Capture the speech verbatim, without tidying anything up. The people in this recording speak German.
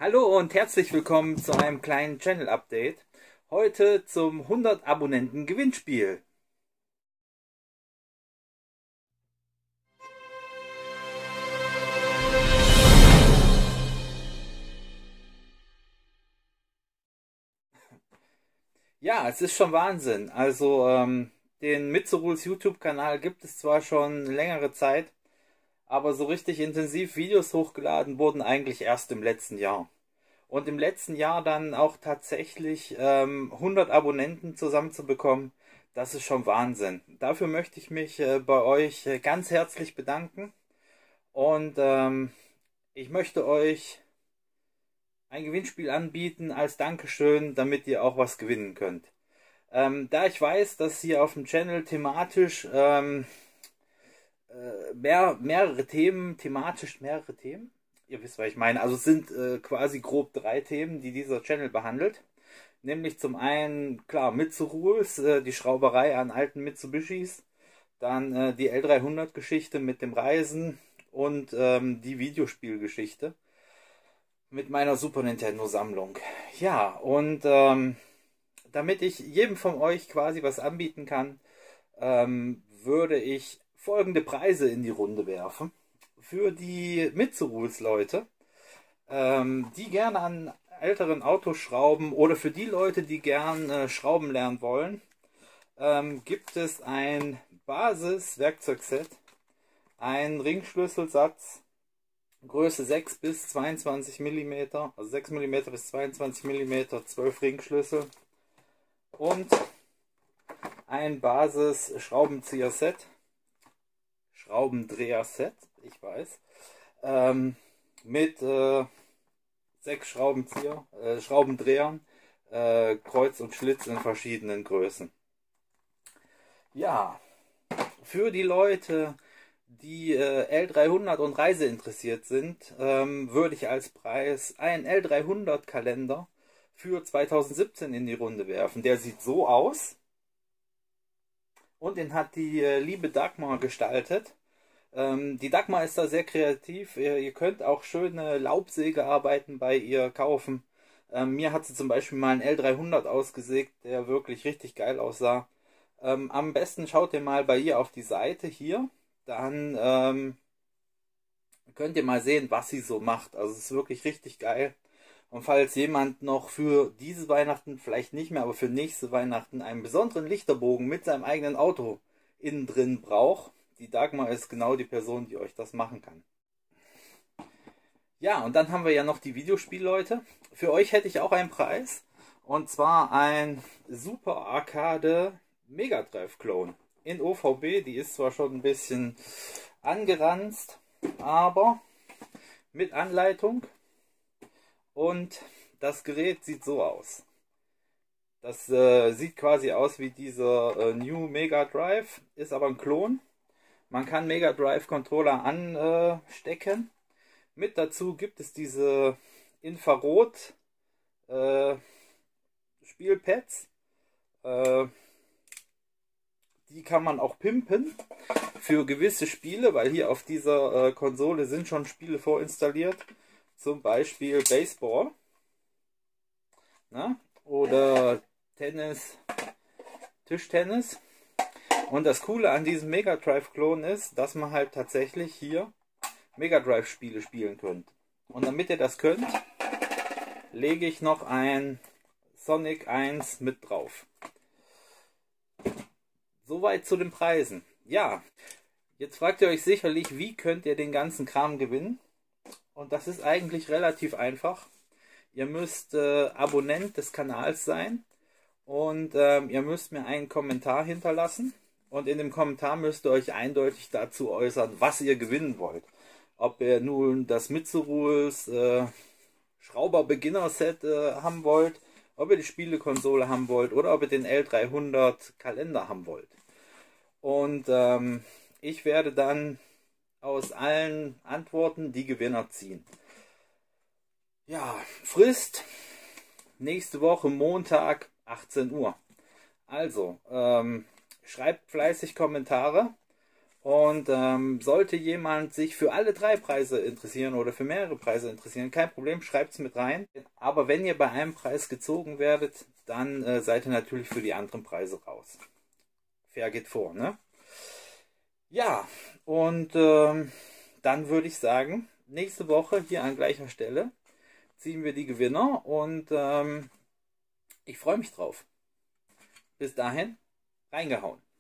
Hallo und herzlich willkommen zu einem kleinen Channel-Update. Heute zum hundert Abonnenten Gewinnspiel. Ja, es ist schon Wahnsinn. Also ähm, den Mitsuruls YouTube-Kanal gibt es zwar schon längere Zeit, aber so richtig intensiv Videos hochgeladen wurden eigentlich erst im letzten Jahr. Und im letzten Jahr dann auch tatsächlich ähm, hundert Abonnenten zusammenzubekommen, das ist schon Wahnsinn. Dafür möchte ich mich äh, bei euch äh, ganz herzlich bedanken. Und ähm, ich möchte euch ein Gewinnspiel anbieten als Dankeschön, damit ihr auch was gewinnen könnt. Ähm, da ich weiß, dass hier auf dem Channel thematisch ähm, äh, mehr, mehrere Themen, thematisch mehrere Themen, ihr wisst, was ich meine, also es sind äh, quasi grob drei Themen, die dieser Channel behandelt. Nämlich zum einen, klar, Mitsuruls, äh, die Schrauberei an alten Mitsubishis, dann äh, die L dreihundert-Geschichte mit dem Reisen und ähm, die Videospielgeschichte mit meiner Super Nintendo-Sammlung. Ja, und ähm, damit ich jedem von euch quasi was anbieten kann, ähm, würde ich folgende Preise in die Runde werfen. Für die Mitsuruls-Leute, ähm, die gerne an älteren Autos schrauben oder für die Leute, die gern äh, schrauben lernen wollen, ähm, gibt es ein Basis-Werkzeugset, ein Ringschlüsselsatz, Größe sechs bis zweiundzwanzig Millimeter, also sechs Millimeter bis zweiundzwanzig Millimeter, zwölf Ringschlüssel und ein Basis-Schraubenzieher-Set, Schraubendreher-Set, ich weiß, ähm, mit äh, sechs Schraubenzieher, äh, Schraubendrehern, äh, Kreuz und Schlitz in verschiedenen Größen. Ja, für die Leute, die äh, L dreihundert und Reise interessiert sind, ähm, würde ich als Preis einen L dreihundert Kalender für zweitausendsiebzehn in die Runde werfen. Der sieht so aus und den hat die äh, liebe Dagmar gestaltet. Ähm, die Dagmar ist da sehr kreativ. Ihr, ihr könnt auch schöne Laubsägearbeiten bei ihr kaufen. Ähm, mir hat sie zum Beispiel mal einen L dreihundert ausgesägt, der wirklich richtig geil aussah. Ähm, am besten schaut ihr mal bei ihr auf die Seite hier. Dann ähm, könnt ihr mal sehen, was sie so macht. Also es ist wirklich richtig geil. Und falls jemand noch für diese Weihnachten, vielleicht nicht mehr, aber für nächste Weihnachten einen besonderen Lichterbogen mit seinem eigenen Auto innen drin braucht, die Dagmar ist genau die Person, die euch das machen kann. Ja, und dann haben wir ja noch die Videospielleute. Für euch hätte ich auch einen Preis. Und zwar ein Super Arcade Mega Drive Clone in O V B. Die ist zwar schon ein bisschen angeranzt, aber mit Anleitung. Und das Gerät sieht so aus. Das äh, sieht quasi aus wie dieser äh, New Mega Drive, ist aber ein Klon. Man kann Mega Drive Controller anstecken. Mit dazu gibt es diese Infrarot äh, Spielpads. Äh, die kann man auch pimpen für gewisse Spiele, weil hier auf dieser äh, Konsole sind schon Spiele vorinstalliert. Zum Beispiel Baseball, na? Oder Tennis, Tischtennis. Und das Coole an diesem Mega Drive Klon ist, dass man halt tatsächlich hier Mega Drive Spiele spielen könnt. Und damit ihr das könnt, lege ich noch ein Sonic eins mit drauf. Soweit zu den Preisen. Ja, jetzt fragt ihr euch sicherlich, wie könnt ihr den ganzen Kram gewinnen? Und das ist eigentlich relativ einfach. Ihr müsst äh, Abonnent des Kanals sein und ähm, ihr müsst mir einen Kommentar hinterlassen. Und in dem Kommentar müsst ihr euch eindeutig dazu äußern, was ihr gewinnen wollt. Ob ihr nun das Mitsuruls äh, Schrauber-Beginner-Set äh, haben wollt, ob ihr die Spielekonsole haben wollt oder ob ihr den L dreihundert Kalender haben wollt. Und ähm, ich werde dann aus allen Antworten die Gewinner ziehen. Ja, Frist nächste Woche Montag achtzehn Uhr. Also, ähm, schreibt fleißig Kommentare Und ähm, sollte jemand sich für alle drei Preise interessieren oder für mehrere Preise interessieren, kein Problem, schreibt es mit rein. Aber wenn ihr bei einem Preis gezogen werdet, dann äh, seid ihr natürlich für die anderen Preise raus. Fair geht vor, ne? Ja, und ähm, dann würde ich sagen, nächste Woche hier an gleicher Stelle ziehen wir die Gewinner und ähm, ich freue mich drauf. Bis dahin, reingehauen.